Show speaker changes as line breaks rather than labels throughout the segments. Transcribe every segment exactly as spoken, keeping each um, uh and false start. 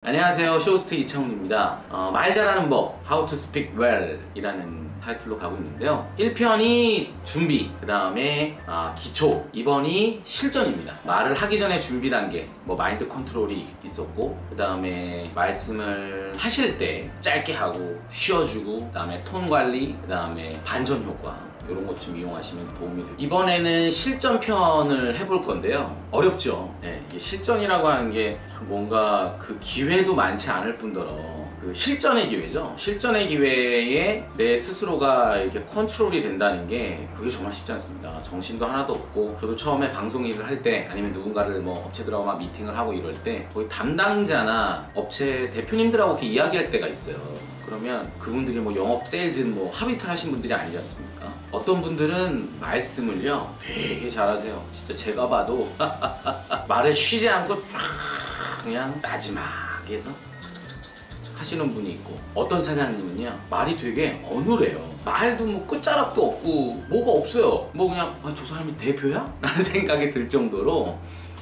안녕하세요, 쇼호스트 이창훈입니다. 어, 말 잘하는 법 How to Speak Well 이라는 타이틀로 가고 있는데요, 일 편이 준비, 그 다음에 아, 기초, 이번이 실전입니다. 말을 하기 전에 준비 단계, 뭐 마인드 컨트롤이 있었고, 그 다음에 말씀을 하실 때 짧게 하고 쉬어주고, 그 다음에 톤 관리, 그 다음에 반전 효과, 이런 것 좀 이용하시면 도움이 돼요. 이번에는 실전 편을 해볼 건데요, 어렵죠. 네, 이게 실전이라고 하는 게 뭔가 그 기회도 많지 않을 뿐더러 그 실전의 기회죠. 실전의 기회에 내 스스로가 이렇게 컨트롤이 된다는 게 그게 정말 쉽지 않습니다. 정신도 하나도 없고, 저도 처음에 방송 일을 할 때, 아니면 누군가를 뭐 업체들하고 막 미팅을 하고 이럴 때 거의 담당자나 업체 대표님들하고 이렇게 이야기할 때가 있어요. 그러면 그분들이 뭐 영업, 세일즈, 뭐 하루 이틀 하신 분들이 아니지 않습니까? 어떤 분들은 말씀을요 되게 잘하세요. 진짜 제가 봐도 말을 쉬지 않고 쫙 그냥 마지막에 해서 착착착착착 하시는 분이 있고, 어떤 사장님은요 말이 되게 어눌해요. 말도 뭐 끝자락도 없고 뭐가 없어요. 뭐 그냥 아, 저 사람이 대표야? 라는 생각이 들 정도로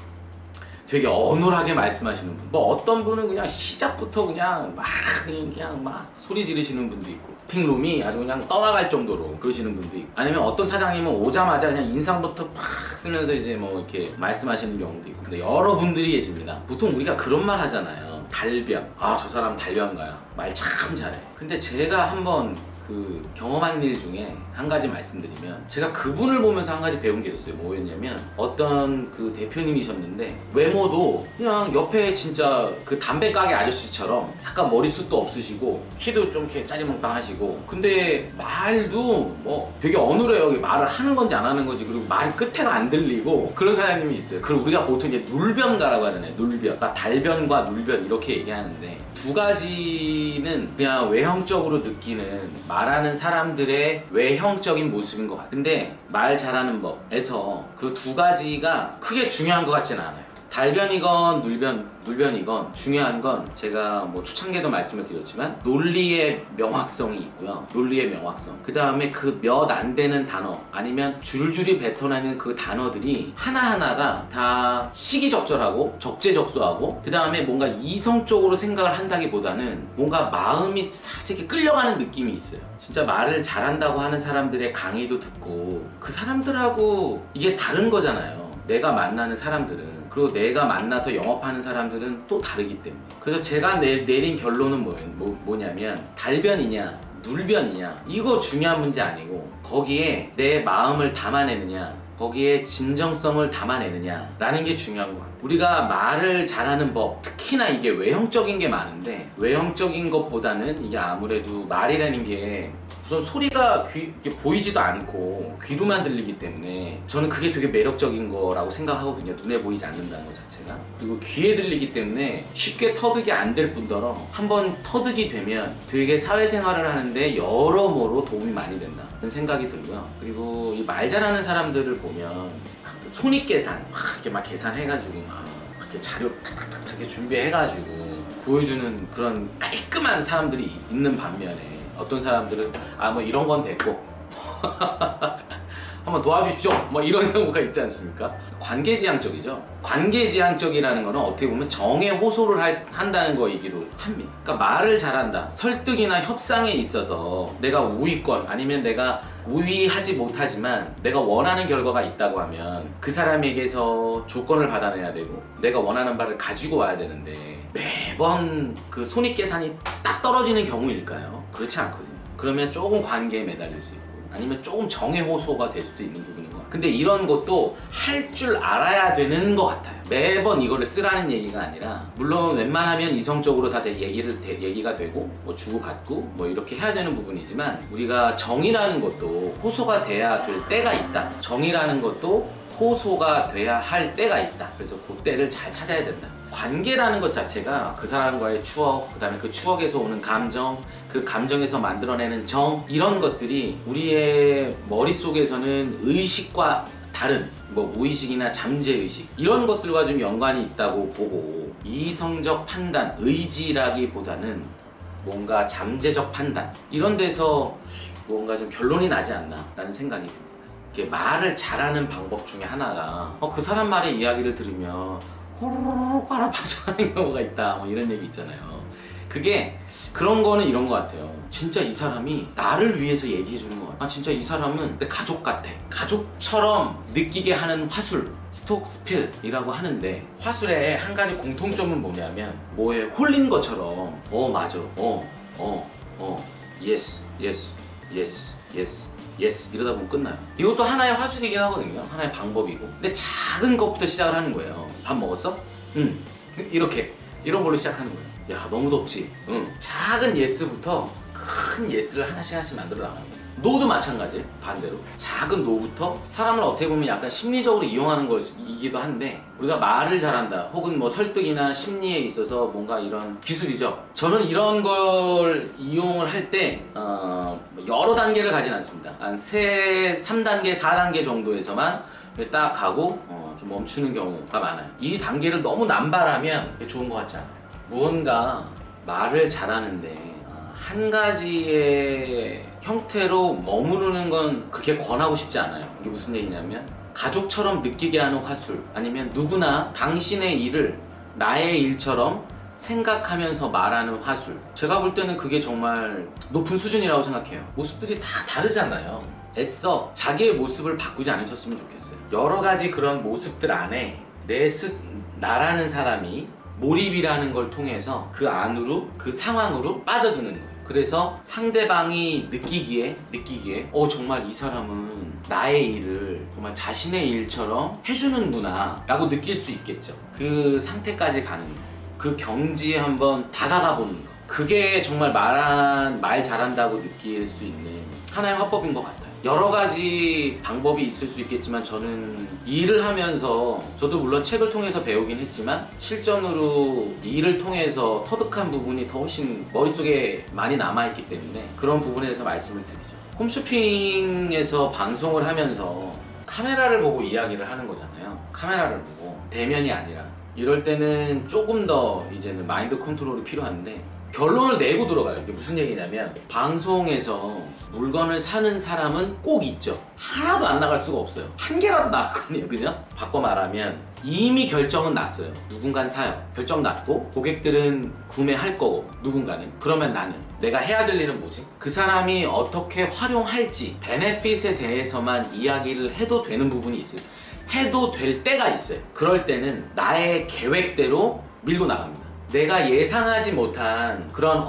되게 어눌하게 말씀하시는 분, 뭐 어떤 분은 그냥 시작부터 그냥 막 그냥, 그냥 막 소리 지르시는 분도 있고, 미팅룸이 아주 그냥 떠나갈 정도로 그러시는 분도 있고, 아니면 어떤 사장님은 오자마자 그냥 인상부터 팍 쓰면서 이제 뭐 이렇게 말씀하시는 경우도 있고. 근데 여러분들이 계십니다. 보통 우리가 그런 말 하잖아요, 달변. 아, 저 사람 달변가야, 말 참 잘해. 근데 제가 한번 그 경험한 일 중에 한 가지 말씀드리면, 제가 그분을 보면서 한 가지 배운 게 있었어요. 뭐였냐면, 어떤 그 대표님이셨는데 외모도 그냥 옆에 진짜 그 담배 가게 아저씨처럼 약간 머리숱도 없으시고 키도 좀 이렇게 짜리몽땅하시고, 근데 말도 뭐 되게 어눌해요. 말을 하는 건지 안 하는 건지, 그리고 말이 끝에가 안 들리고 그런 사장님이 있어요. 그걸 우리가 보통 이제 눌변가라고 하잖아요. 눌변. 그러니까 달변과 눌변 이렇게 얘기하는데, 두 가지는 그냥 외형적으로 느끼는 말하는 사람들의 외형적인 모습인 것 같아요. 근데 말 잘하는 법에서 그 두 가지가 크게 중요한 것 같지는 않아요. 달변이건 눌변, 눌변이건 중요한 건, 제가 뭐 초창기에도 말씀을 드렸지만 논리의 명확성이 있고요. 논리의 명확성. 그 다음에 그 몇 안 되는 단어, 아니면 줄줄이 뱉어내는 그 단어들이 하나하나가 다 시기적절하고 적재적소하고, 그 다음에 뭔가 이성적으로 생각을 한다기보다는 뭔가 마음이 살짝 끌려가는 느낌이 있어요. 진짜 말을 잘한다고 하는 사람들의 강의도 듣고, 그 사람들하고 이게 다른 거잖아요. 내가 만나는 사람들은, 그리고 내가 만나서 영업하는 사람들은 또 다르기 때문에. 그래서 제가 내, 내린 결론은 뭐, 뭐, 뭐냐면, 달변이냐 눌변이냐 이거 중요한 문제 아니고, 거기에 내 마음을 담아내느냐, 거기에 진정성을 담아내느냐 라는 게 중요한 것 같아요. 우리가 말을 잘하는 법, 특히나 이게 외형적인 게 많은데, 외형적인 것보다는 이게 아무래도 말이라는 게 우선 소리가 귀, 보이지도 않고 귀로만 들리기 때문에 저는 그게 되게 매력적인 거라고 생각하거든요. 눈에 보이지 않는다는 것 자체가. 그리고 귀에 들리기 때문에 쉽게 터득이 안 될 뿐더러 한번 터득이 되면 되게 사회생활을 하는데 여러모로 도움이 많이 된다는 생각이 들고요. 그리고 이 말 잘하는 사람들을 보면 손익계산 막 이렇게 막 계산해가지고 막 이렇게 자료 탁탁탁 이렇게 준비해가지고 보여주는 그런 깔끔한 사람들이 있는 반면에, 어떤 사람들은 아 뭐 이런 건 됐고 한번 도와주십시오 뭐 이런 경우가 있지 않습니까? 관계지향적이죠. 관계지향적이라는 거는 어떻게 보면 정에 호소를 할, 한다는 거이기도 합니다. 그러니까 말을 잘한다, 설득이나 협상에 있어서 내가 우위권, 아니면 내가 우위하지 못하지만 내가 원하는 결과가 있다고 하면 그 사람에게서 조건을 받아내야 되고, 내가 원하는 바를 가지고 와야 되는데, 매번 그 손익계산이 딱 떨어지는 경우일까요? 그렇지 않거든요. 그러면 조금 관계에 매달릴 수 있고, 아니면 조금 정의 호소가 될 수도 있는 부분인 것 같아요. 근데 이런 것도 할 줄 알아야 되는 것 같아요. 매번 이거를 쓰라는 얘기가 아니라, 물론 웬만하면 이성적으로 다 얘기를 대, 얘기가 되고 뭐 주고받고 뭐 이렇게 해야 되는 부분이지만, 우리가 정이라는 것도 호소가 돼야 될 때가 있다. 정이라는 것도 호소가 돼야 할 때가 있다. 그래서 그 때를 잘 찾아야 된다. 관계라는 것 자체가 그 사람과의 추억, 그 다음에 그 추억에서 오는 감정, 그 감정에서 만들어내는 정, 이런 것들이 우리의 머릿속에서는 의식과 다른 뭐 무의식이나 잠재의식, 이런 것들과 좀 연관이 있다고 보고, 이성적 판단, 의지라기보다는 뭔가 잠재적 판단, 이런 데서 뭔가 좀 결론이 나지 않나 라는 생각이 듭니다. 이렇게 말을 잘하는 방법 중에 하나가 어, 그 사람 말의 이야기를 들으면 호로록 빨아 빠져가는 경우가 있다 뭐 이런 얘기 있잖아요. 그게 그런 거는 이런 거 같아요. 진짜 이 사람이 나를 위해서 얘기해 주는 거 같아. 아 진짜 이 사람은 내 가족 같아. 가족처럼 느끼게 하는 화술, 스톡스필이라고 하는데, 화술의 한 가지 공통점은 뭐냐면 뭐에 홀린 것처럼 어 맞아 어 어 어 예스 예스 예스 예스 예스 이러다 보면 끝나요. 이것도 하나의 화술이긴 하거든요. 하나의 방법이고. 근데 작은 것부터 시작을 하는 거예요. 밥 먹었어? 응. 이렇게 이런 걸로 시작하는 거예요. 야 너무 덥지? 응. 작은 예스부터 큰 예스를 하나씩 하나씩 만들어 나가는 거예요. 노도 마찬가지예요. 반대로 작은 노부터 사람을 어떻게 보면 약간 심리적으로 이용하는 것이기도 한데, 우리가 말을 잘한다 혹은 뭐 설득이나 심리에 있어서 뭔가 이런 기술이죠. 저는 이런 걸 이용을 할 때 어, 여러 단계를 가진 않습니다. 한 세, 삼 단계, 사 단계 정도에서만 딱 가고 어, 좀 멈추는 경우가 많아요. 이 단계를 너무 남발하면 좋은 것 같지 않아요. 무언가 말을 잘하는데 한 가지의 형태로 머무르는 건 그렇게 권하고 싶지 않아요. 이게 무슨 얘기냐면, 가족처럼 느끼게 하는 화술, 아니면 누구나 당신의 일을 나의 일처럼 생각하면서 말하는 화술. 제가 볼 때는 그게 정말 높은 수준이라고 생각해요. 모습들이 다 다르잖아요. 애써 자기의 모습을 바꾸지 않으셨으면 좋겠어요. 여러 가지 그런 모습들 안에 내 스, 나라는 사람이 몰입이라는 걸 통해서 그 안으로, 그 상황으로 빠져드는 거예요. 그래서 상대방이 느끼기에 느끼기에 어 정말 이 사람은 나의 일을 정말 자신의 일처럼 해주는구나 라고 느낄 수 있겠죠. 그 상태까지 가는 거, 그 경지에 한번 다가가 보는 거, 그게 정말 말한, 말 잘한다고 느낄 수 있는 하나의 화법인 것 같아요. 여러 가지 방법이 있을 수 있겠지만, 저는 일을 하면서, 저도 물론 책을 통해서 배우긴 했지만 실전으로 일을 통해서 터득한 부분이 더 훨씬 머릿속에 많이 남아있기 때문에 그런 부분에 대해서 말씀을 드리죠. 홈쇼핑에서 방송을 하면서 카메라를 보고 이야기를 하는 거잖아요. 카메라를 보고, 대면이 아니라. 이럴 때는 조금 더 이제는 마인드 컨트롤이 필요한데, 결론을 내고 들어가요. 이게 무슨 얘기냐면, 방송에서 물건을 사는 사람은 꼭 있죠. 하나도 안 나갈 수가 없어요. 한 개라도 나왔거든요. 그죠? 바꿔 말하면 이미 결정은 났어요. 누군가는 사요. 결정 났고 고객들은 구매할 거고, 누군가는. 그러면 나는 내가 해야 될 일은 뭐지? 그 사람이 어떻게 활용할지, 베네핏에 대해서만 이야기를 해도 되는 부분이 있어요. 해도 될 때가 있어요. 그럴 때는 나의 계획대로 밀고 나갑니다. 내가 예상하지 못한 그런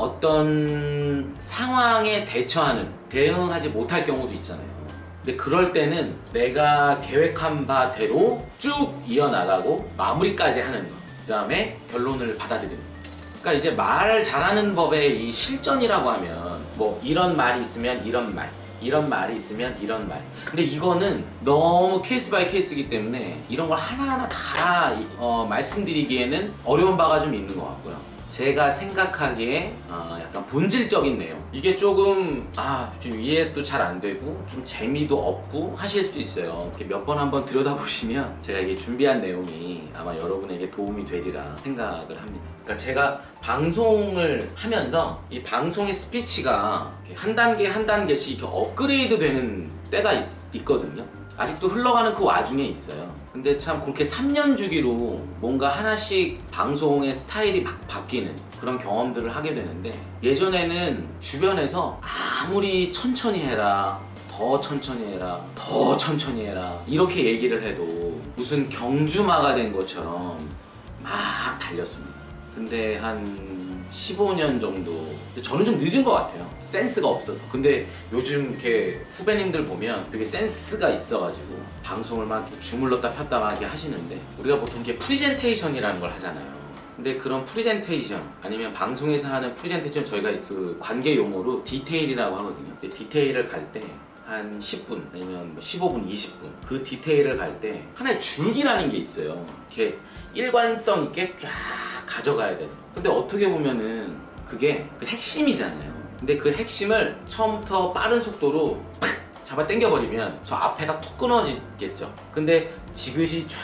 어떤 상황에 대처하는, 대응하지 못할 경우도 있잖아요. 근데 그럴 때는 내가 계획한 바대로 쭉 이어나가고 마무리까지 하는 거, 그 다음에 결론을 받아들이는 거. 그러니까 이제 말 잘하는 법의 이 실전이라고 하면, 뭐 이런 말이 있으면 이런 말, 이런 말이 있으면 이런 말. 근데 이거는 너무 케이스 바이 케이스이기 때문에 이런 걸 하나하나 다 어, 말씀드리기에는 어려운 바가 좀 있는 것 같고요. 제가 생각하기에 어, 약간 본질적인 내용, 이게 조금 아, 좀 이해도 잘 안 되고 좀 재미도 없고 하실 수 있어요. 이렇게 몇 번 한번 들여다보시면 제가 이게 준비한 내용이 아마 여러분에게 도움이 되리라 생각을 합니다. 그러니까 제가 방송을 하면서 이 방송의 스피치가 한 단계 한 단계씩 이렇게 업그레이드 되는 때가 있, 있거든요. 아직도 흘러가는 그 와중에 있어요. 근데 참 그렇게 삼 년 주기로 뭔가 하나씩 방송의 스타일이 바, 바뀌는 그런 경험들을 하게 되는데, 예전에는 주변에서 아무리 천천히 해라, 더 천천히 해라, 더 천천히 해라 이렇게 얘기를 해도 무슨 경주마가 된 것처럼 막 달렸습니다. 근데 한 십오 년 정도, 저는 좀 늦은 것 같아요. 센스가 없어서. 근데 요즘 이렇게 후배님들 보면 되게 센스가 있어가지고 방송을 막 주물렀다 폈다 막 이렇게 하시는데, 우리가 보통 이렇게 프리젠테이션이라는 걸 하잖아요. 근데 그런 프리젠테이션, 아니면 방송에서 하는 프리젠테이션, 저희가 그 관계 용어로 디테일이라고 하거든요. 근데 디테일을 갈 때 한 십 분 아니면 십오 분, 이십 분 그 디테일을 갈 때 하나의 줄기라는 게 있어요. 이렇게 일관성 있게 쫙 가져가야 되는. 근데 어떻게 보면은 그게 그 핵심이잖아요. 근데 그 핵심을 처음부터 빠른 속도로 팍 잡아 당겨버리면 저 앞에가 툭 끊어지겠죠. 근데 지그시 쫙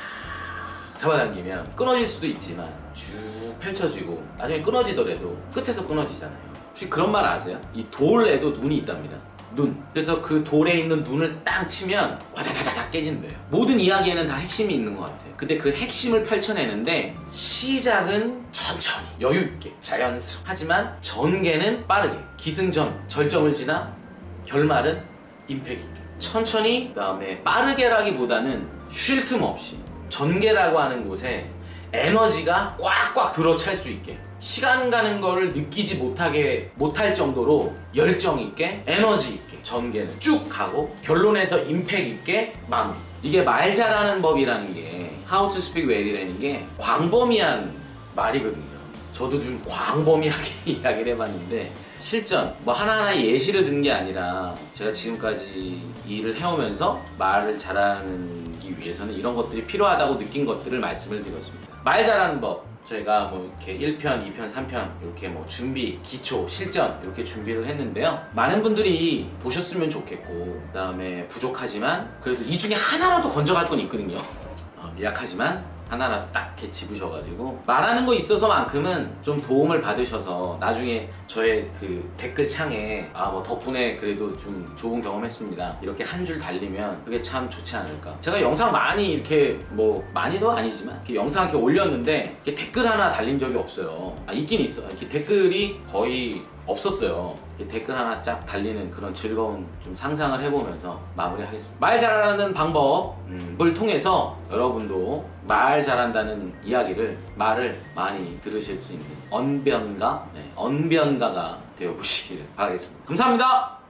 잡아당기면 끊어질 수도 있지만 쭉 펼쳐지고 나중에 끊어지더라도 끝에서 끊어지잖아요. 혹시 그런 말 아세요? 이 돌에도 눈이 있답니다. 눈. 그래서 그 돌에 있는 눈을 딱 치면 와자자자작 깨지는 거예요. 모든 이야기에는 다 핵심이 있는 것 같아요. 근데 그 핵심을 펼쳐내는데 시작은 천천히 여유있게 자연스럽게, 하지만 전개는 빠르게, 기승전 절정을 지나 결말은 임팩 있게 천천히, 그 다음에 빠르게라기보다는 쉴 틈 없이 전개라고 하는 곳에 에너지가 꽉꽉 들어찰 수 있게, 시간 가는 거를 느끼지 못하게 못할 정도로 열정 있게 에너지 있게 전개는 쭉 가고 결론에서 임팩 있게 마무리. 이게 말 잘하는 법이라는 게, How to Speak Well이라는 게 광범위한 말이거든요. 저도 좀 광범위하게 이야기를 해봤는데, 실전 뭐 하나하나 예시를 든 게 아니라 제가 지금까지 일을 해오면서 말을 잘하기 위해서는 이런 것들이 필요하다고 느낀 것들을 말씀을 드렸습니다. 말 잘하는 법, 저희가 뭐 이렇게 일 편, 이 편, 삼 편 이렇게 뭐 준비, 기초, 실전 이렇게 준비를 했는데요. 많은 분들이 보셨으면 좋겠고, 그 다음에 부족하지만 그래도 이 중에 하나라도 건져갈 건 있거든요. 어, 미약하지만 하나라도 딱 이렇게 집으셔가지고 말하는 거 있어서만큼은 좀 도움을 받으셔서 나중에 저의 그 댓글 창에 아 뭐 덕분에 그래도 좀 좋은 경험했습니다 이렇게 한 줄 달리면 그게 참 좋지 않을까. 제가 영상 많이 이렇게 뭐 많이도 아니지만 이렇게 영상 이렇게 올렸는데 이렇게 댓글 하나 달린 적이 없어요. 아 있긴 있어. 이렇게 댓글이 거의 없었어요. 이렇게 댓글 하나 쫙 달리는 그런 즐거운 좀 상상을 해보면서 마무리하겠습니다. 말 잘하는 방법을 통해서 여러분도 말 잘한다는 이야기를, 말을 많이 들으실 수 있는 언변가, 네, 언변가가 되어보시길 바라겠습니다. 감사합니다.